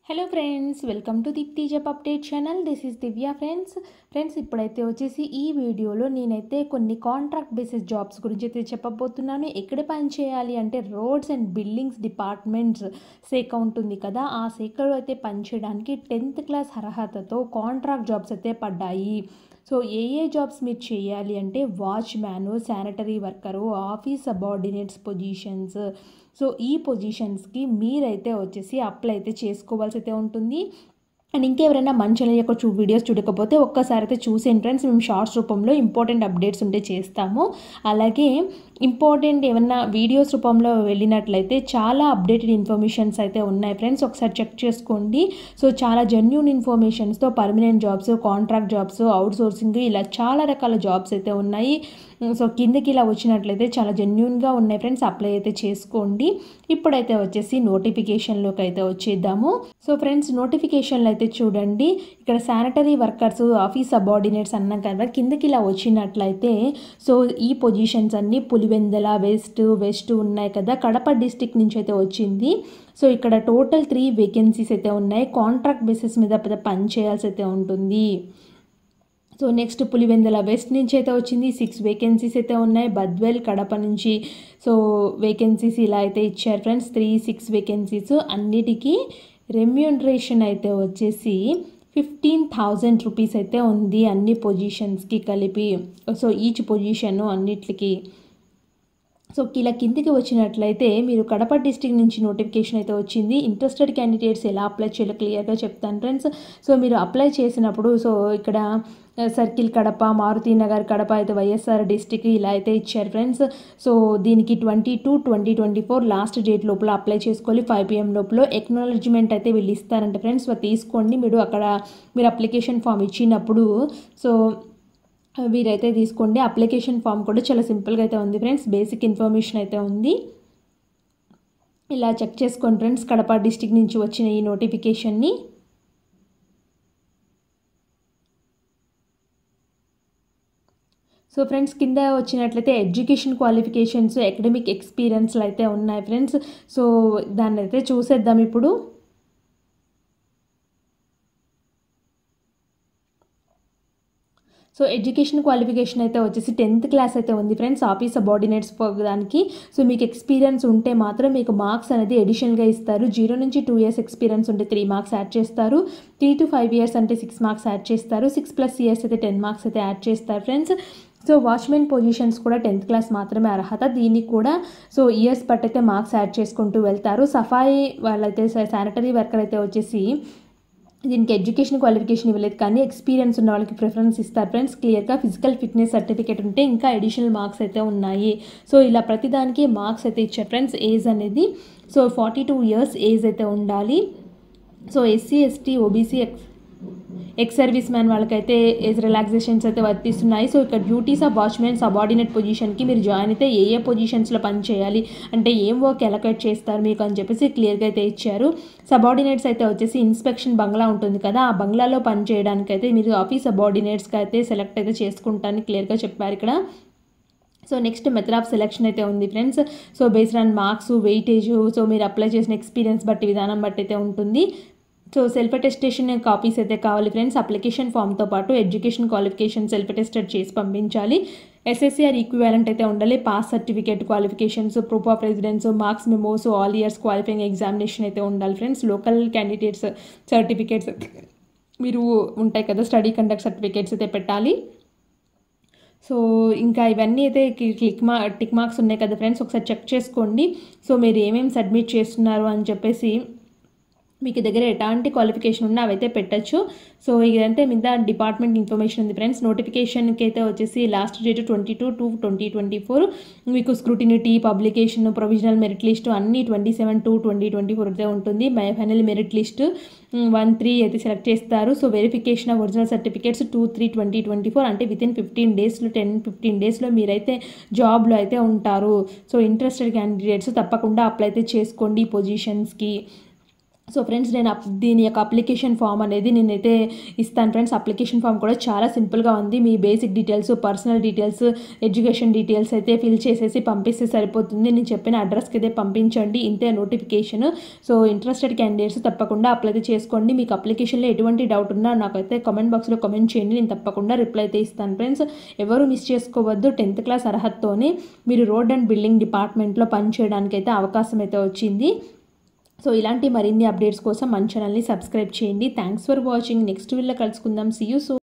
Hello friends, welcome to Deepthi job update channel. This is Divya friends ఇప్పుడైతే వచ్చేసి ఈ వీడియోలో నేనైతే కొన్ని కాంట్రాక్ట్ బేసిస్ జాబ్స్ గురించి అయితే చెప్పబోతున్నాను. ఎక్కడ పని చేయాలి అంటే రోడ్స్ అండ్ బిల్డింగ్స్ డిపార్ట్మెంట్స్ శాఖ ఉంటుంది కదా, ఆ శాఖలో అయితే పనిచేయడానికి 10th క్లాస్ అర్హతతో కాంట్రాక్ట్ జాబ్స్ అయితే పడ్డాయి. సో ఏ జాబ్స్ మీరు చేయాలి అంటే watchman, sanitary worker, office subordinates positions. So ఈ పొజిషన్స్కి మీరైతే వచ్చేసి అప్లై అయితే చేసుకోవాల్సి అయితే ఉంటుంది. అండ్ ఇంకెవరైనా మన ఛానల్ యొక్క వీడియోస్ చూడకపోతే ఒక్కసారి అయితే చూసేయండి ఫ్రెండ్స్. మేము షార్ట్స్ రూపంలో ఇంపార్టెంట్ అప్డేట్స్ ఉంటే చేస్తాము. అలాగే ఇంపార్టెంట్ ఏమన్నా వీడియోస్ రూపంలో వెళ్ళినట్లయితే చాలా అప్డేటెడ్ ఇన్ఫర్మేషన్స్ అయితే ఉన్నాయి ఫ్రెండ్స్, ఒకసారి చెక్ చేసుకోండి. సో చాలా జెన్యూన్ ఇన్ఫర్మేషన్స్తో permanent jobs, contract jobs, out sourcing చాలా రకాల జాబ్స్ అయితే ఉన్నాయి. సో కిందకి ఇలా వచ్చినట్లయితే చాలా జెన్యూన్గా ఉన్నాయి ఫ్రెండ్స్, అప్లై అయితే చేసుకోండి. ఇప్పుడైతే వచ్చేసి నోటిఫికేషన్లోకి అయితే వచ్చేద్దాము. సో ఫ్రెండ్స్ నోటిఫికేషన్లో అయితే చూడండి, ఇక్కడ శానిటరీ వర్కర్స్, ఆఫీస్ సబార్డినేట్స్ అన్నాం కదా, కిందకి ఇలా వచ్చినట్లయితే సో ఈ పొజిషన్స్ అన్నీ పులివెందల వెస్ట్ ఉన్నాయి కదా, కడప డిస్టిక్ నుంచి అయితే వచ్చింది. సో ఇక్కడ టోటల్ 3 వేకెన్సీస్ అయితే ఉన్నాయి. కాంట్రాక్ట్ బేసిస్ మీద పని చేయాల్సి అయితే ఉంటుంది. సో నెక్స్ట్ పులివెందుల వెస్ట్ నుంచి అయితే వచ్చింది, 6 వేకెన్సీస్ అయితే ఉన్నాయి. బద్వేల్, కడప నుంచి సో వేకెన్సీస్ ఇలా అయితే ఇచ్చారు ఫ్రెండ్స్, 3-6 వేకెన్సీస్. అన్నిటికీ రెమ్యూనరేషన్ అయితే వచ్చేసి 15,000 రూపీస్ అయితే ఉంది అన్ని పొజిషన్స్కి కలిపి. సో ఈచ్ పొజిషన్ అన్నిటికి. సో ఇలా కిందికి వచ్చినట్లయితే మీరు కడప డిస్ట్రిక్ట్ నుంచి నోటిఫికేషన్ అయితే వచ్చింది. ఇంట్రెస్టెడ్ క్యాండిడేట్స్ ఎలా అప్లై చేయాలో క్లియర్గా చెప్తాను ఫ్రెండ్స్. సో మీరు అప్లై చేసినప్పుడు సో ఇక్కడ సర్కిల్ కడప, మారుతినగర్ కడప అయితే వైఎస్ఆర్ డిస్ట్రిక్ట్ ఇలా అయితే ఇచ్చారు ఫ్రెండ్స్. సో దీనికి 22/2024 లాస్ట్ డేట్ లోపల అప్లై చేసుకోవాలి. 5 PM లోపల ఎక్నాలజ్మెంట్ అయితే వీళ్ళు ఇస్తారంట ఫ్రెండ్స్. సో తీసుకోండి, మీరు అక్కడ మీరు అప్లికేషన్ ఫామ్ ఇచ్చినప్పుడు సో వీరైతే తీసుకోండి. అప్లికేషన్ ఫామ్ కూడా చాలా సింపుల్గా అయితే ఉంది ఫ్రెండ్స్, బేసిక్ ఇన్ఫర్మేషన్ అయితే ఉంది. ఇలా చెక్ చేసుకోండి ఫ్రెండ్స్ కడప డిస్ట్రిక్ట్ నుంచి వచ్చిన ఈ నోటిఫికేషన్ని. సో ఫ్రెండ్స్ కింద వచ్చినట్లయితే ఎడ్యుకేషన్ క్వాలిఫికేషన్స్, అకాడమిక్ ఎక్స్పీరియన్స్లు అయితే ఉన్నాయి ఫ్రెండ్స్. సో దాన్ని అయితే చూసేద్దాం ఇప్పుడు. సో ఎడ్యుకేషన్ క్వాలిఫికేషన్ అయితే వచ్చేసి 10th క్లాస్ అయితే ఉంది ఫ్రెండ్స్, ఆఫీస్ సబార్డినేట్స్ దానికి. సో మీకు ఎక్స్పీరియన్స్ ఉంటే మాత్రం మీకు మార్క్స్ అనేది ఎడిషనల్గా ఇస్తారు. 0 నుంచి 2 years ఎక్స్పీరియన్స్ ఉంటే 3 marks యాడ్ చేస్తారు. 3 to 5 years అంటే 6 marks యాడ్ చేస్తారు. 6+ years అయితే 10 marks అయితే యాడ్ చేస్తారు ఫ్రెండ్స్. సో వాచ్మెన్ పొజిషన్స్ కూడా 10th క్లాస్ మాత్రమే అర్హత. దీనికి కూడా సో ఇయర్స్ బట్టయితే మార్క్స్ యాడ్ చేసుకుంటూ వెళ్తారు. సఫాయి వాళ్ళైతే శానిటరీ వర్కర్ అయితే వచ్చేసి దీనికి ఎడ్యుకేషన్ క్వాలిఫికేషన్ ఇవ్వలేదు, కానీ ఎక్స్పీరియన్స్ ఉన్న వాళ్ళకి ప్రిఫరెన్స్ ఇస్తారు ఫ్రెండ్స్. క్లియర్గా ఫిజికల్ ఫిట్నెస్ సర్టిఫికేట్ ఉంటే ఇంకా అడిషనల్ మార్క్స్ అయితే ఉన్నాయి. సో ఇలా ప్రతిదానికి మార్క్స్ అయితే ఇచ్చారు ఫ్రెండ్స్. ఏజ్ అనేది సో 42 years ఏజ్ అయితే ఉండాలి. So SC, ST, OBC, ex service man వాళ్ళకైతే ఏజ్ రిలాక్సేషన్స్ అయితే వర్తిస్తున్నాయి. సో ఇక్కడ డ్యూటీస్ ఆఫ్ వాచ్మెన్ సబార్డినేట్ పొజిషన్కి మీరు జాయిన్ అయితే ఏ పొజిషన్స్లో పని చేయాలి అంటే ఏం వర్క్ ఎలకేట్ చేస్తారు మీకు అని చెప్పేసి క్లియర్గా అయితే ఇచ్చారు. సబార్డినేట్స్ అయితే వచ్చేసి ఇన్స్పెక్షన్ బంగ్లా ఉంటుంది కదా, ఆ బంగ్లాలో పని చేయడానికి అయితే మీరు ఆఫీస్ సబార్డినేట్స్కి అయితే సెలెక్ట్ అయితే చేసుకుంటారని క్లియర్గా చెప్పారు ఇక్కడ. So next method of selection అయితే ఉంది friends. So based on marks, weightage, so మీరు అప్లై చేసిన ఎక్స్పీరియన్స్ బట్టి విధానం బట్టి అయితే ఉంటుంది. సో సెల్ఫ్ అటెస్టేషన్ కాపీస్ అయితే కావాలి ఫ్రెండ్స్. అప్లికేషన్ ఫామ్తో పాటు ఎడ్యుకేషన్ క్వాలిఫికేషన్ సెల్ఫ్ అటెస్టెడ్ చేసి పంపించాలి. SSCR ఈక్వివాలెంట్ అయితే ఉండాలి. Pass certificate, qualifications, proof of residence, marks memos, all years qualifying examination అయితే ఉండాలి ఫ్రెండ్స్. లోకల్ క్యాండిడేట్స్ సర్టిఫికేట్స్ మీరు ఉంటాయి కదా, స్టడీ కండక్ట్ సర్టిఫికేట్స్ అయితే పెట్టాలి. సో ఇంకా ఇవన్నీ అయితే టిక్ మార్క్స్ ఉన్నాయి కదా ఫ్రెండ్స్, ఒకసారి చెక్ చేసుకోండి. సో మీరు ఏమేమి సబ్మిట్ చేస్తున్నారు అని చెప్పేసి మీకు దగ్గర ఎలాంటి క్వాలిఫికేషన్ ఉన్నా అవైతే పెట్టచ్చు. సో ఇదంటే మీద డిపార్ట్మెంట్ ఇన్ఫర్మేషన్ ఉంది ఫ్రెండ్స్. నోటిఫికేషన్కి అయితే వచ్చేసి లాస్ట్ డేట్ 22/2/2024. మీకు scrutiny, publication, provisional merit list అన్నీ 27/2/2024 అయితే ఉంటుంది. ఫైనల్ మెరిట్ లిస్ట్ 1-3 అయితే సెలెక్ట్ చేస్తారు. So verification of original certificates 2/3/2024 అంటే వితిన్ 15 daysలో 10-15 daysలో మీరైతే జాబ్లో అయితే ఉంటారు. సో ఇంట్రెస్టెడ్ క్యాండిడేట్స్ తప్పకుండా అప్లై అయితే చేసుకోండి ఈ పొజిషన్స్కి. సో ఫ్రెండ్స్ నేను దీని యొక్క అప్లికేషన్ ఫామ్ అనేది నేనైతే ఇస్తాను ఫ్రెండ్స్. అప్లికేషన్ ఫామ్ కూడా చాలా సింపుల్గా ఉంది. మీ basic details, personal details, education details అయితే ఫిల్ చేసేసి పంపిస్తే సరిపోతుంది. నేను చెప్పిన అడ్రస్కి అయితే పంపించండి, ఇంతే నోటిఫికేషన్. సో ఇంట్రెస్టెడ్ క్యాండిడేట్స్ తప్పకుండా అప్లై అయితే చేసుకోండి. మీకు అప్లికేషన్లో ఎటువంటి డౌట్ ఉన్నా నాకైతే కామెంట్ బాక్స్లో కామెంట్ చేయండి, నేను తప్పకుండా రిప్లై అయితే ఇస్తాను ఫ్రెండ్స్. ఎవరు మిస్ చేసుకోవద్దు. 10th క్లాస్ అర్హతతోనే మీరు రోడ్ అండ్ బిల్డింగ్ డిపార్ట్మెంట్లో పనిచేయడానికి అయితే అవకాశం అయితే వచ్చింది. సో ఇలాంటి మరిన్ని అప్డేట్స్ కోసం మన ఛానల్ని సబ్స్క్రైబ్ చేయండి. Thanks for watching. నెక్స్ట్ వీడియోలో కలుసుకుందాం. See you soon.